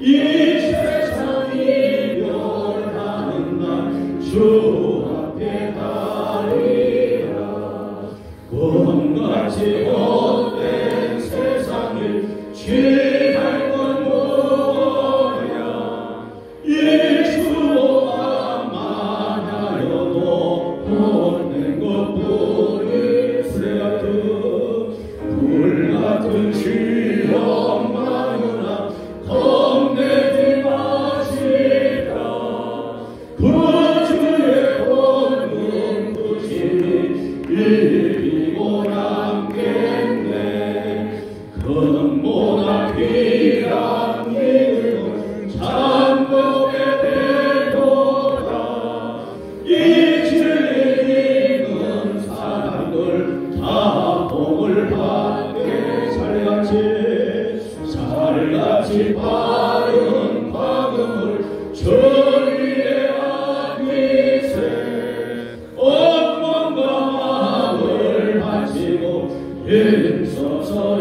세상이 멸하는 날 주 앞에 가리라. 꿈같이 헛된 세상을 취할 건 뭐야. 예수와 만나려도 보낸 것뿐일세. 불같은 시험 마누라 겁내지 마시라. 그 주의 본능 부심이 이기고 남겠네. 근모나 귀한 믿음은 참복에 되도다. 이 진리는 사람들 다 복을 받게. 살같이 바른 방음을 전위의 앞이세. 온몸과 마음을 바치고 힘써서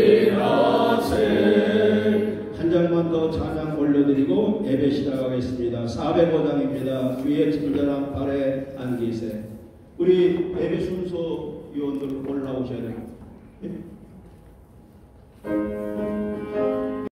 일하세. 한 장만 더 찬양 올려드리고 예배 시작하겠습니다. 405장입니다. 위에 친절한 발에 앉으세. 우리 예배 순서 위원들 올라오셔야 됩니다.